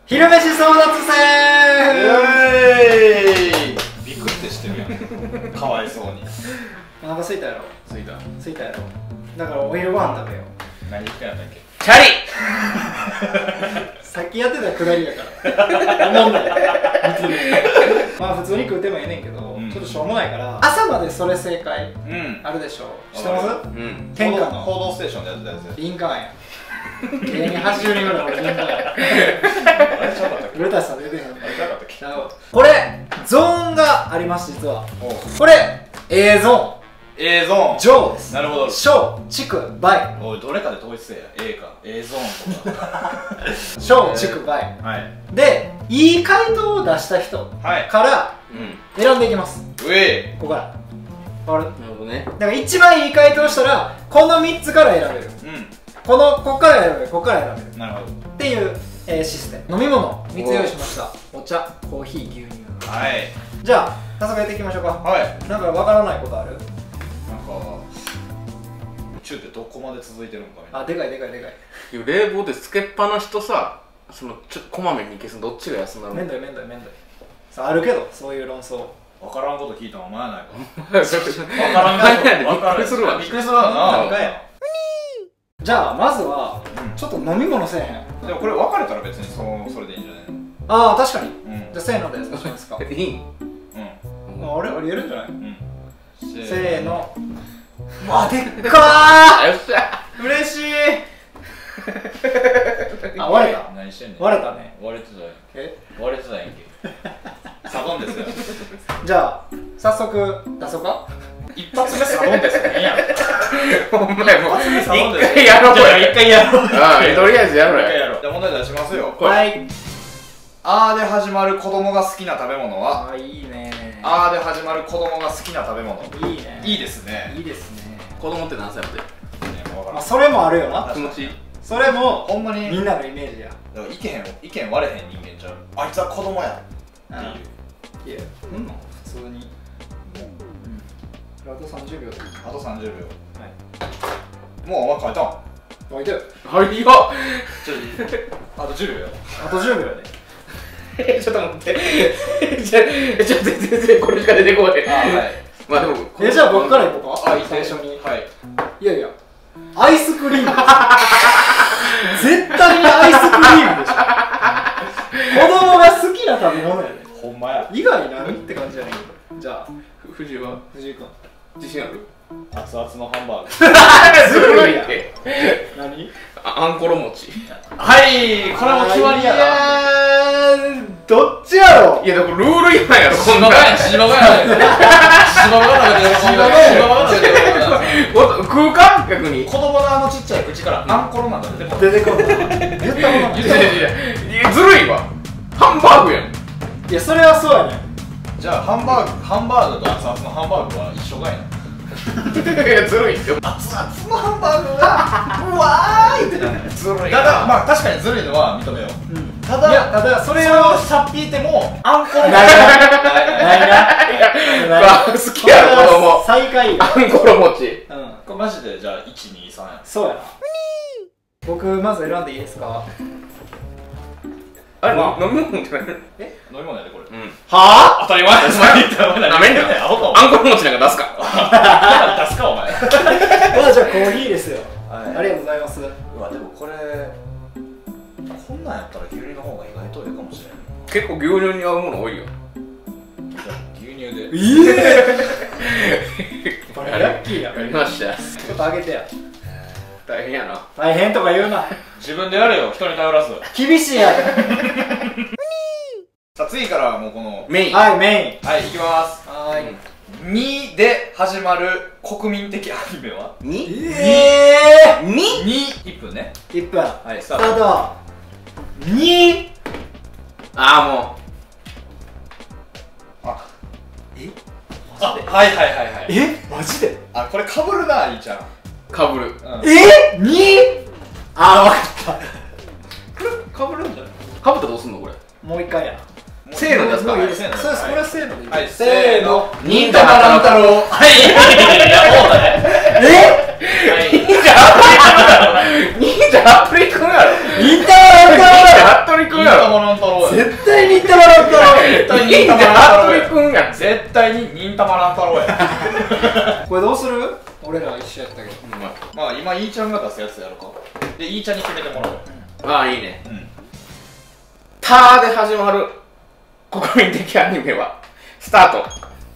昼飯争奪戦。 ビクってしてるやん。かわいそうに。 お腹空いたやろ。 ついた。 空いたやろ。だからお昼ご飯食べよう。 何言ってんやったっけ。 チャリさっきやってたくだりやから思んないまあ普通に食うてもええねんけど、ちょっとしょうもないから朝までそれ正解あるでしょ。知ってます？天下の報道ステーションでやってたやつ。 リンカーンや芸人80人ぐらい俺リンカーンやあれちゃうかったっけ。 古舘さん出てへん。 あれちゃうかったっけ。 これゾーンがあります実は。これ A ゾーン、 A ゾーン、 ジョーです。 なるほど。 小、畜、倍。 おい、どれかで統一せえや。A か A ゾーンとか。 小、畜、倍。 はいで、いい回答を出した人から選んでいきます。 うえここから。なるほどね。 だから一番いい回答したらこの3つから選べる。こっから選べる、こっから選べる。 なるほど。 っていう、システム。飲み物3つ用意しました。お茶、コーヒー、牛乳。 はい。 じゃあ早速やっていきましょうか。 はい。 なんかわからないことある？ なんか宇宙ってどこまで続いてるのかみたいな。 あ、でかいでかいでかい。 冷房でつけっぱなしとさ、こまめに消すどっちが安なの？ めんどいめんどいめんどい。さあ、あるけどそういう論争。 わからんこと聞いたのお前やないか。 わからんことびっくりするわ。 びっくりするわな。 じゃあまずはちょっと飲み物せえへん。 でもこれ分かれたら別にそれでいいんじゃないの。 ああ、確かに。じゃあせーのでそうしますか。 いい？ あれありえるんじゃない？せーの。わ、でっかー。 よっしゃ。 嬉しい。あ、割れた。 何してんねん。 割れたね。 割れてたやん。 え、 割れてたやんけ。サドンですよ。 じゃあ早速出そうか。 一発目サドンですよ。いいやん。 お前もう一回やろうよ。 一回やろう。 ああ、とりあえずやろうよ。 じゃあ問題出しますよ。 はい。 あーで始まる子供が好きな食べ物は。 あ、いいね。 あーで始まる子供が好きな食べ物。 いいね。 いいですね。 いいですね。 子供って何歳まで？ まあそれもあるよな。 気持ちいい。 それもほんまにみんなのイメージや。 意見割れへん人間ちゃう。あいつは子供やっていう。 いや、普通に。あと30秒で。 あと30秒。 はい。 もうお前書いたん。 書いてよ。 はいよ。 あと10秒や。 あと10秒で。 ちょっと待って。ちょっと全然これしか出てこない。 はい。 まあでも。 じゃあ僕からいこうか。最初に。 はい。 いやいや。アイスクリーム。絶対にアイスクリームでしょ。子供が好きな食べ物やね。 ほんまや。 以外何って感じやねんけど。じゃあ藤井は藤井君自信ある？ 熱々のハンバーグ。 ずるいやん。何？ あんころ餅。 はい、これも決まりやな。 どっちやろ。 いやだからルール違反やろ。こんな芝がやねん。芝が食べてる。 空間逆に子供のあのちっちゃい口からあんころなんか出てこない。 出てこない。言ったことない。 いやずるいわ。ハンバーグやん。 いや、それはそうやねん。 じゃあハンバーグと熱々のハンバーグは一緒がいな。 いやずるいよ。 熱々のハンバーグがうわーいってなる。 ずるいな。 ただまあ確かにずるいのは認めよう。たいや、 だただそれそれををさっぴいてもあんころないな。 好きやろ子供。 最下位。 あんころ餅。 これマジでじゃあ1、2、3や。 そうやな。僕まず選んでいいですか？ あれ飲み物じゃない？ 飲み物やでこれ。 は当たり前です。 なめんなよ。あんころ餅なんか出すか。 出すかお前。 あ、じゃあコーヒーですよ。ありがとうございます。 うわでもこれこんなんやったら牛乳の方が意外といいかもしれない。 結構牛乳に合うもの多いよ。 じゃあ牛乳で。 これラッキーや。 やりました。 ちょっとあげてや。 大変やな。 大変とか言うな。 自分でやれよ、人に頼らず。 厳しいやん。 さあ次からもうこのメイン。 はい、メイン。 はい、いきます。 はい。 2で始まる国民的アニメはに 2 1分ね。 1分。 はい、スタスタート。 ート。2。 ああもあ、はいはいはいはい。 え、マジで？ あ、これかぶるな、いいちゃん。 うかぶる。 え、2？あー、わかった。 かぶるんじゃない？ かぶったらどうすんのこれ？ もう一回や。 せーのですか？ そうです、これはせーのでいい。 はい、 せーの。 忍者ハタロウ。 はい、いや、もうだね。 忍者ハットリくんやろ。 忍者ハットリくんやろ。忍者ハット服部君やろ。 絶対忍たま乱太郎や。 絶対忍たま乱太郎や。服部君や。 絶対に忍たま乱太郎や。 これどうする？俺ら一緒やったけど。 まあ今いーちゃんが出すやつやろうか。でいーちゃんに決めてもらおう。 ああいいね。ターで始まる国民的アニメはスタート。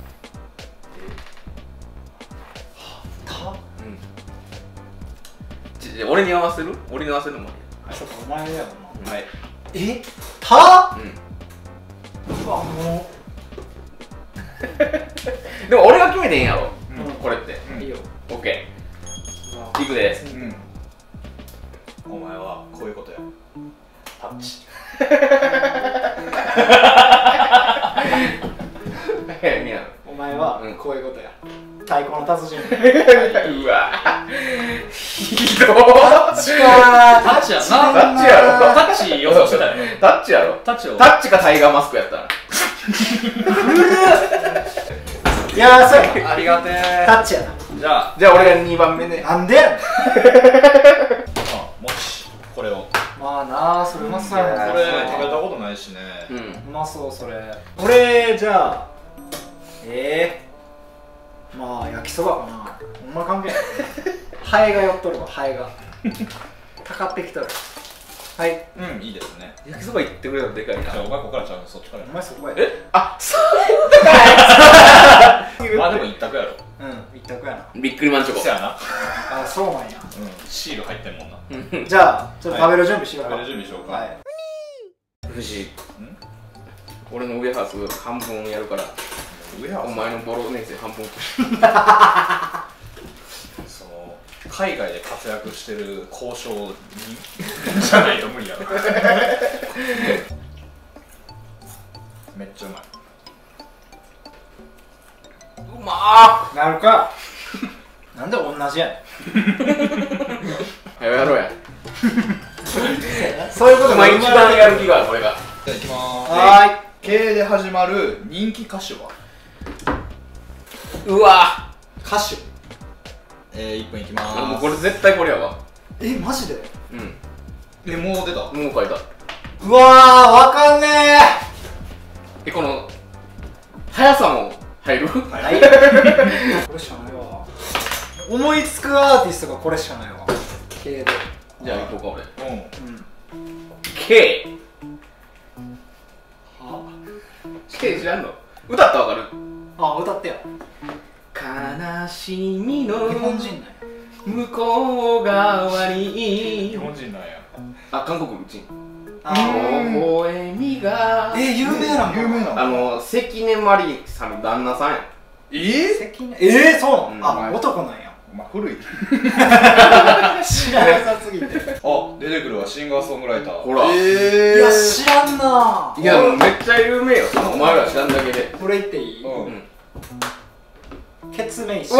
俺に合わせる？俺に合わせるのもいい。 そうか、お前やろな。 はい。 た？ うわ、もうでも俺が決めてんやろ、これって。 いいよ。 オッケー。いくで。 お前はこういうことや。タッチ。 お前はこういうことや。太鼓の達人。 うわひどー。 タッチやな。タッチやろ。タッチ予想してたよね。 タッチやろ。タッチかタイガーマスクやったら。 いやー、そうや。 ありがてー。 タッチやな。 じゃあ俺が2番目ね。 なんでやねん。 もしこれを。 まあなあ、それうまそうやもん。 これ食べたことないしね。 うまそう、それ。俺、じゃあまあ焼きそばかな。ほんま関係ない。ハエが寄っとるわ、ハエが。かかってきとる。はい。 いいですね。 焼きそば行ってくれたらでかいな。 じゃあお前ここからちゃうそっちから。 お前そこや。 あ、そうまあでも一択やろ。 一択やな。 びっくりマンチョコ。 そうやな。 あ、そうなんや。 シール入ってんもんな。 じゃあ、ちょっと食べる準備しようか。 食べる準備しようか。 藤井、俺のウエハース半分やるから、お前のボロネーゼ半分。 その海外で活躍してる交渉人じゃないと無理やろ。めっちゃうまい。 うまなるか。なんで同じやねん。やろうや。 そういうことが一番やる気がある、これが。 じゃあいきまーす。 はーい。 K で始まる人気歌手は？ うわ歌手。 1分いきまーす。 もうこれ絶対これやわ。 マジで？ もう出た。 もう書いた。 うわー、わかんねこの速さも入る？ はい。これしかないわ。思いつくアーティストがこれしかないわ。K で。 じゃあ行こうか俺。 K。 K 知らんの？歌ったらわかる？ あ、歌ってよ。 悲しみの日本人なんや。 向こう側に。 日本人なんや。 あ、韓国人。 微笑みが。 有名なの？ 有名なの？ 関根麻里さんの旦那さんや。 関根？そうなの？あ、男なんや。 まあ古い。 知らなさすぎて。 あ、出てくるわ、シンガーソングライター。 ほら。 いや、知らんな。 いや、めっちゃ有名よ。お前ら知らんだけで。 これ言っていい？ケツメイシ。 うわ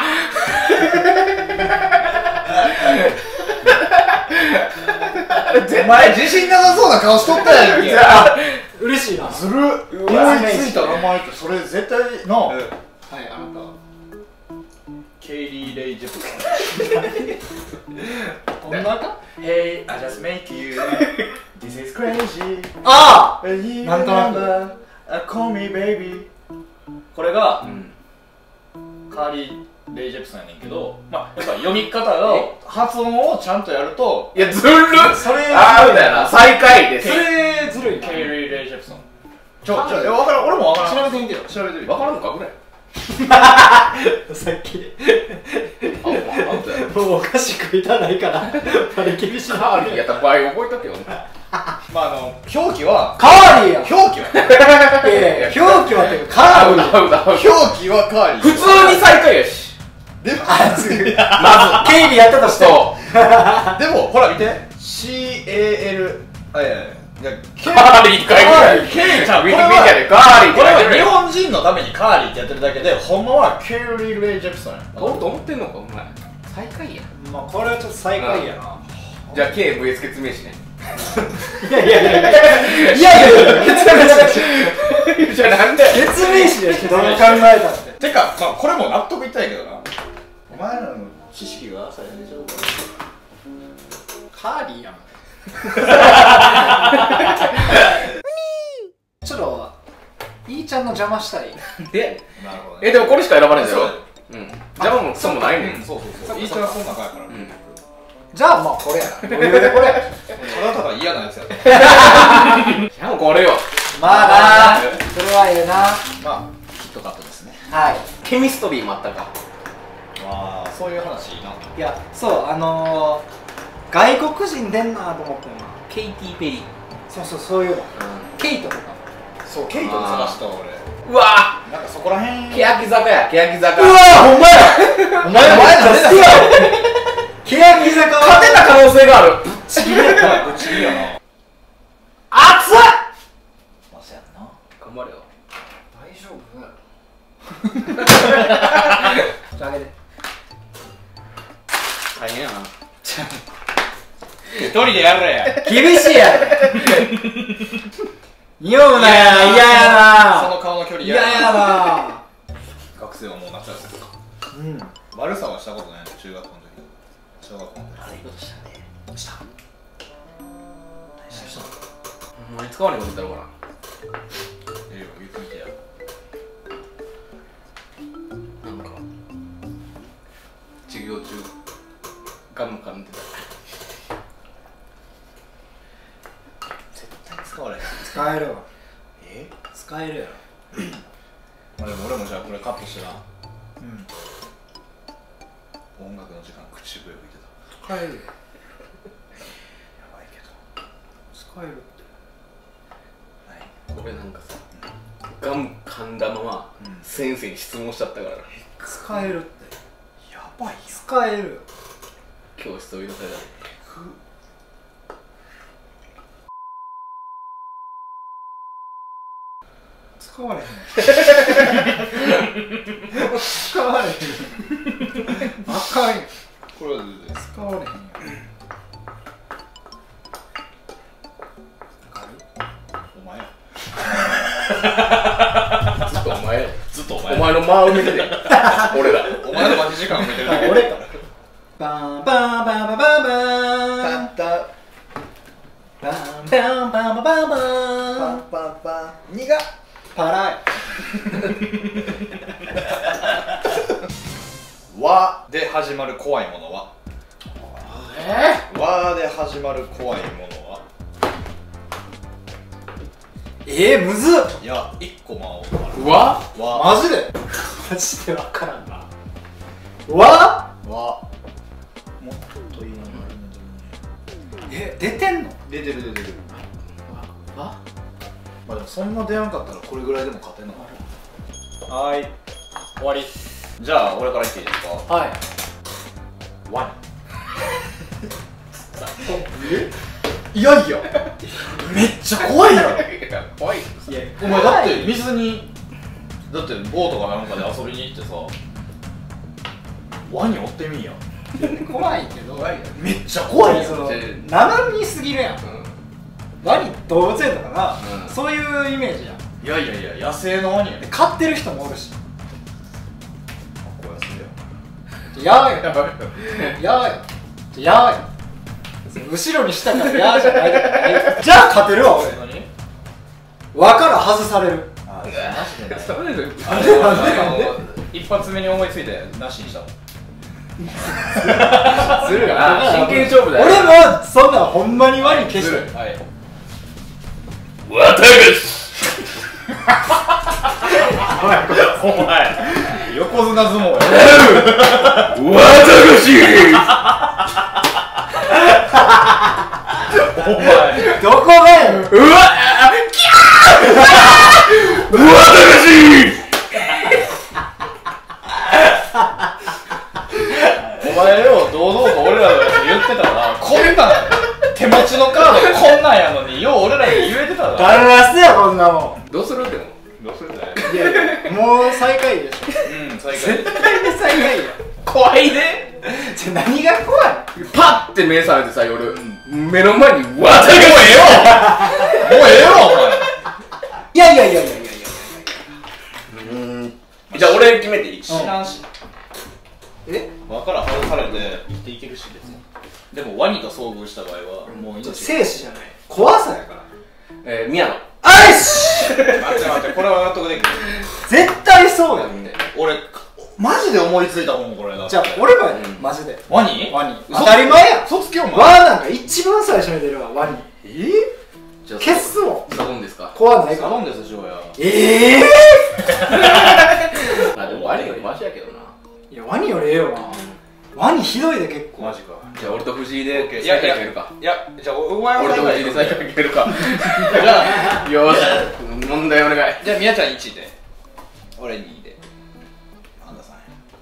お前自信なさそうな顔しとったやんけ。 嬉しいな。 ずるっ。思いついた名前ってそれ絶対な。はい、 あなた。 ケイリー・レイ・ジェプソン。 女か？ Hey, I just make you. This is crazy. ああ。 なんとなく。Call me baby. これがカーリー・レイ・ジェプソンやねんけど、まあやっぱ読み方が発音をちゃんとやると。 いや、ずるっ。 それあーみたいな。最下位です。 それずるいな。 ケイリー・レイ・ジェプソン。わからん、俺もわからん。 調べてみてよ。 調べてみて。 わからんのかぐらい。 さっきで。 あ、 もうおかしくいたないから。あれ厳しい。 カーリーやった場合覚えとけよ。 まあ表記はカーリーや。 表記は表記はっていうかカーリー。 表記はカーリー。 普通に最下位やし。 でもまず経理やったとして。 でもほら見て。CAL。 カーリーかい。 ケイちゃん、 ウィキペディアでカーリー。 これは日本人のためにカーリーってやってるだけで、ほんまはケイリー・レイ・ジェプソンや。 おると思ってんのかお前。最下位や。 まあこれはちょっと最下位やな。 じゃあ KVS 決名詞ね。 いやいやいやいやいや決名詞。 じゃあなんで決名詞でどう考えたって。 てか、まあこれも納得いったんやけどな。お前らの知識が浅いんでしょ。 カーリーやん。 ちょっといいちゃんの邪魔したい。 で、 なるほどね。 でもこれしか選ばれないんだよ。うん。邪魔もクソもないねん。 そうそうそう。いいちゃんはそんな仲やから。 じゃあまあこれやな。余裕でこれや。 ただただ嫌なやつやね。 じゃあこれよ。 まあな、それはええな。 まあキットカットですね。 はい。 ケミストリーもあったか。 まあそういう話いいな。 いや、そう外国人出んなと思ってんな。 ケイティ・ペリー。 そうそういうの。ケイトとか。 そうケイトで探した俺。 うわなんかそこら辺。 欅坂や、欅坂。 うわほんまや。お前出すよ。欅坂は勝てた可能性がある。 ぶっちぎりやな。ぶっちぎりやな。 熱っ。 まさやんな。 頑張れよ。 大丈夫？じゃああげて。 大変やな。 一人でやるや。 厳しいやろ。匂うなや、嫌やな。 その顔の距離嫌やな。 学生はもう夏休みか。 うん。 悪さはしたことないの、中学校の時。小学校の時。 悪いことしたね。 した。 何したの？お前使わないこと言ったのかな。 ええよ、言ってみてや。 なんか授業中ガム噛んでた。 絶対使われへん。 使えるわ。 え？ 使えるやろ。 まあでも俺もじゃあこれカットしてな。 うん。 音楽の時間口笛吹いてた。 使えるよ。 やばいけど。 使えるって。 これなんかさ、ガム噛んだまま先生に質問しちゃったからな。 使えるって。 やばいよ。 使えるよ。 教室を追い出された。 使われへん。使われへん。あかんよ。 これは全然。 使われへんよ。わかる？ お前や。 ずっとお前よ。 ずっとお前。 お前の間を埋めてて。俺ら。 お前の待ち時間埋めてるだけ。 俺か。バンバンバンバンバンバン。 タッタバンバンバンバンバンバン。 パンパンパン。苦っ。 パライ。 わで始まる怖いものは。わで始まる怖いものは。 むずっ。 いや、一個もある。 わ？ わ。 マジで？マジでわからんな。わ？ わ。もっといいのがあるね。 出てんの？ 出てる出てる。 わ？ まあでもそんな出やんかったらこれぐらいでも勝てんのかな。はーい。終わり。じゃあ俺から言っていいですか。 はい。 ワいやいや。めっちゃ怖いやろ。 怖い。 いや、 ニ。お前だって水にだってボートかなんかで遊びに行ってさ、ワニ追ってみんや。 怖いけど。 めっちゃ怖いよ。 その生身すぎるやん。ワニ動物園とかな、そういうイメージやん。 いやいやいや、野生のワニや。 飼ってる人もおるし。 こうやすやーよ。やーよ。やーよ。後ろにしたからやーじゃないから。じゃあ勝てるわ俺。輪から外される。 あ、マジでね。 それで一発目に思いついてなしにしたもん。 ずるいな。真剣勝負だよ。 俺もそんなんほんまにワニ消してる。 はい。 わたがし。 お前横綱相撲や。 わたがし。 お前どこがやん。 うわ。キャー。わたがし。 お前よ、堂々と俺らのやつ言ってたら、こんなん手持ちのカードこんなんやのによう俺らに言えてたら。 ガラスやこんなもん。 どうするでも。 どうするんだよ。 いやもう最下位でしょ。 最下絶対に最下位や。 怖いで。 じゃ何が怖い？ パッて目覚めてさ、夜目の前にわたがし。 もうええよお前。 いやいやいやいやいやいや。 じゃあ俺決めていい？ 知らんし。 え？ 輪から外されて生きていけるし別に。 でもワニと遭遇した場合はもう命生死じゃない、怖さやから。 宮野。 あいし待って待って、これは納得できる。 絶対そうやって。 俺マジで思いついたもんこれ。 じゃあ俺もやね、マジで。 ワニ当たり前やん。 嘘つけお前。 ワなんか一番最初に出るわ、ワニ。 じゃあ消すもん。 サドンですか。 怖ないかサドンデスジョーや。 でもワニよりマシやけどな。 いやワニよりええよな。ワニひどいで結構。 マジか。 じゃあ俺と藤井でいや最下位決めるか。 いやじゃあお前は俺と藤井で最下位決めるか。じゃあよし問題お願い。 じゃあ宮ちゃん1位で俺2位で半田さん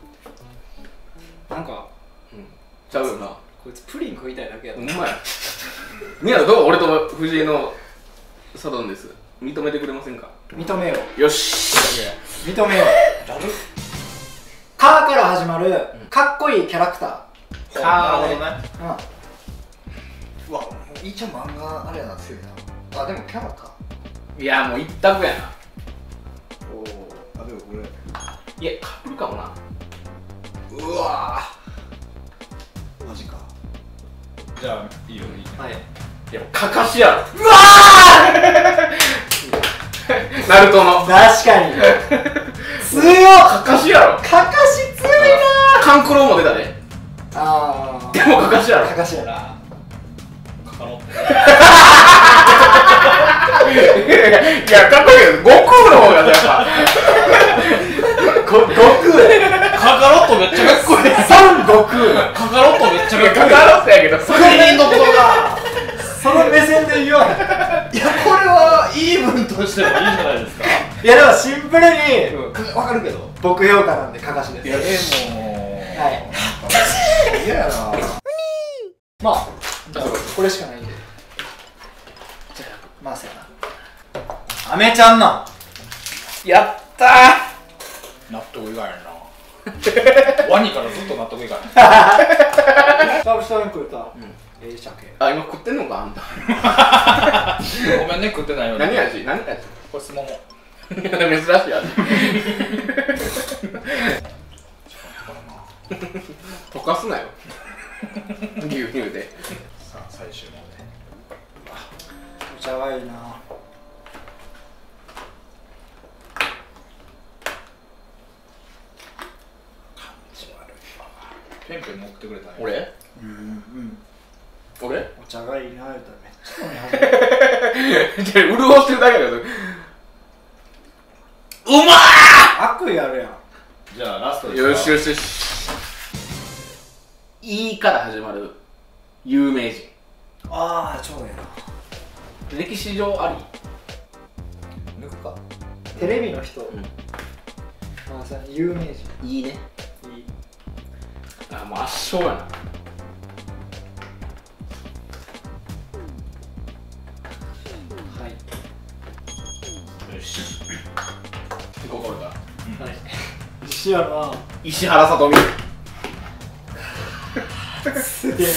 なんかちゃうよな。 こいつプリン食いたいだけやろ。 ほんまや。宮野どう？俺と藤井のサドンです。認めてくれませんか？ 認めよう。 よし。 認めよう。カーから始まるかっこいいキャラクター。 なるほどね。 うん。 うわ、いいちゃん漫画あれやな、強いな。あ、でもキャラか。 いやもう一択やな。 おお。あ、でもこれいやかぶるかもな。 うわマジか。じゃあいいよいいね。 はい。 いやかかしやろ。うわーナルトの確かに強っ。 かかしやろ。 かかし強いな。 カンクロも出たで。 ああ。 でもかかしやろ。 かかしやな。 カカロット。 いやかっこいいけど悟空の方がやっぱ悟空や。 カカロットめっちゃかっこいい。 孫悟空。 カカロットめっちゃかっこいい。 カカロットやけどそれでいいのことが。 その目線で言わない。 いやこれは言い分としてもいいじゃないですか。 いやでもシンプルにわかるけど。 僕評価なんでかかしです。 いやでもはい。 嫌やな。 まあじゃあこれしかないんで。じゃあまあせやな。アメちゃんな。 やったー。 納得いかへんな。ワニからずっと納得いかへん。 久々に食うた。鮭。 あ今食ってんのかあんた。 ごめんね食ってないよね。 何味？何味？ これすもも。 珍しい味。溶かすなよ。牛乳で。 さあ最終問題。 お茶がいいな。 感じ悪いわ。ペンペン持ってくれたね。 俺？俺？ お茶がいいな言うたらめっちゃ飲み始める。 じゃ潤してるだけだよ。うまー。 悪意あるやん。 じゃあラストですか。 よしよしよし。いから始まる有名人。 ああ超ええな。 歴史上あり。 抜くか。 テレビの人。まあさ有名人。 いいね。 いい。 あもう圧勝やな。 はい。 よし。 ここだ。 はい。石やな。 石原さとみ。 すげえ。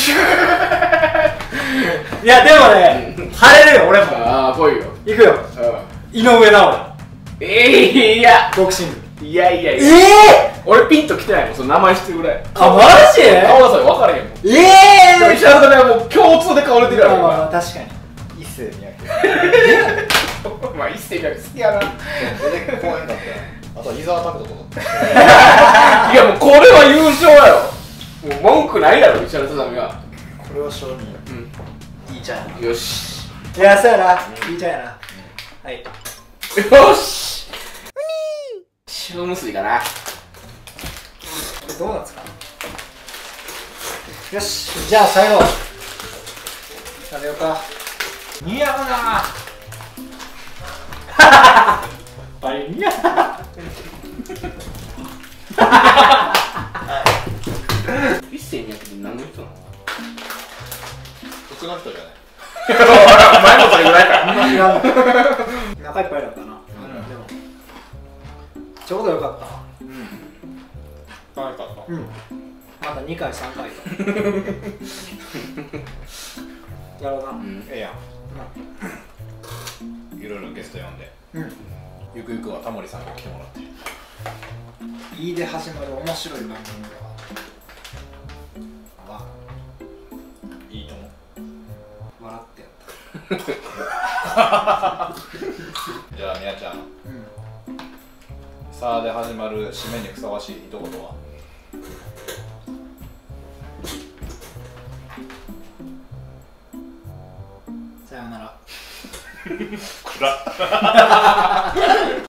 いやでもね、晴れるよ俺も。 ああ、来いよ。 行くよ。井上尚弥。いや。 ボクシング。 いやいやいや。俺ピンと来てないもん、その名前知ってるぐらい。 あ、マジ？ 顔はそれ分からへんもん。でも石原さとみはもう共通で顔出てるやろ。 まあ確かに。 一世三宅。 まあ一世三宅好きやな。 出てこへんかったよ。あとは伊沢拓人とか。 いやもうこれは優勝やろ。もう文句ないやろ、石原さとみは。 これは勝利。いいじゃん。 よし。 いや、そうやな。いいじゃんやな。はい。 よし。塩むすびかな。 これどうなんですか。よし、じゃあ最後食べようか。 似合うな。 あれ似合う。 一世三宅って何の人なの？ 普通の人じゃない。 お前もそれぐらいか。 仲いっぱいだったな。でもちょうどよかった。 可愛かった。 また2回3回と。やろうな。 ええやん。いろいろゲスト呼んで。ゆくゆくはタモリさんが来てもらって。 いいで始まる面白い番組が。 じゃあみやちゃん、さあで始まる締めにふさわしい一言は？ さようなら。 暗っ